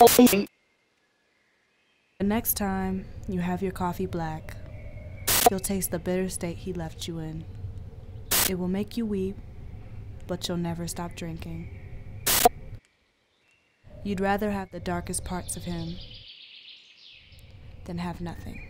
The next time you have your coffee black, you'll taste the bitter state he left you in. It will make you weep, but you'll never stop drinking. You'd rather have the darkest parts of him than have nothing.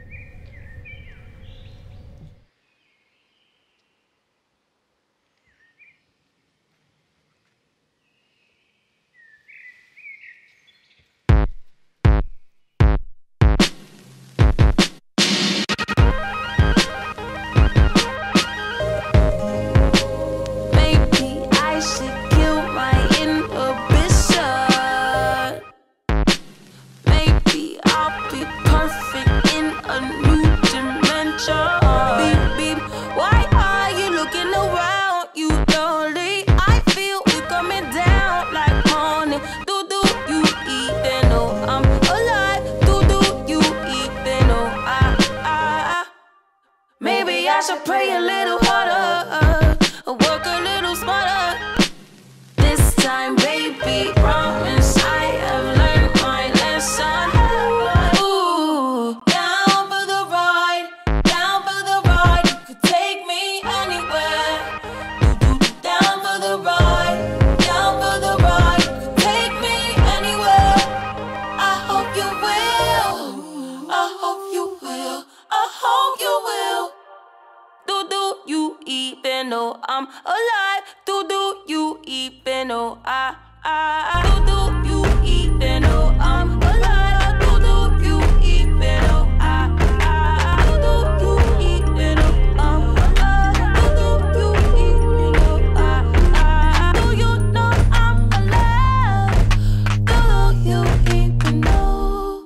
I should pray a little harder, work a little smarter. This time, baby, promise I have learned my lesson. Ooh, down for the ride, down for the ride. You could take me anywhere. Down for the ride, down for the ride. You could take me anywhere. I hope you will. I hope you will. I hope you will. Do you even know I'm alive? Do you even know do you even know I'm alive? Do you even know do you even know I'm alive? Do you even know do you know I'm alive? Do you even know?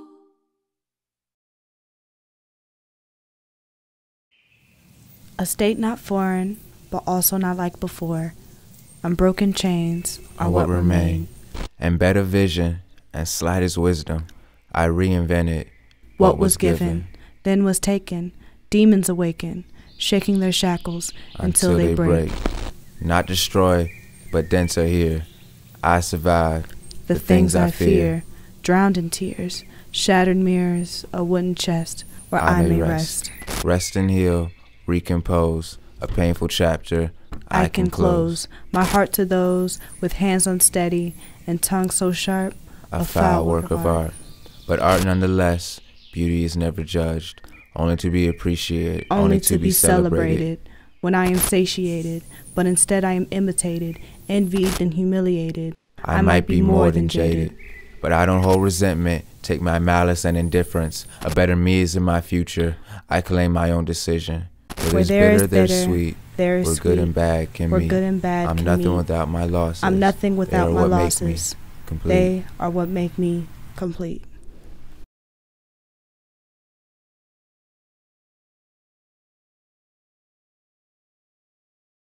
A state not foreign, but also not like before. Unbroken chains are what remain. And better vision and slightest wisdom, I reinvented what was given, then was taken. Demons awaken, shaking their shackles until they break. Not destroy, but denser here. I survived The things I fear, drowned in tears, shattered mirrors, a wooden chest where I may rest. Rest and heal, recompose, a painful chapter I can close my heart to those with hands unsteady and tongue so sharp, a foul work of art. But art nonetheless, beauty is never judged, only to be appreciated, only to be celebrated. When I am satiated, but instead I am imitated, envied and humiliated. I might be more than jaded, but I don't hold resentment, take my malice and indifference. A better me is in my future, I claim my own decision. Where there is bitter, there's sweet. There is Where sweet. good and bad can Where meet. good and bad I'm can nothing meet. without my losses. I'm nothing without my losses. Complete. They are what make me complete.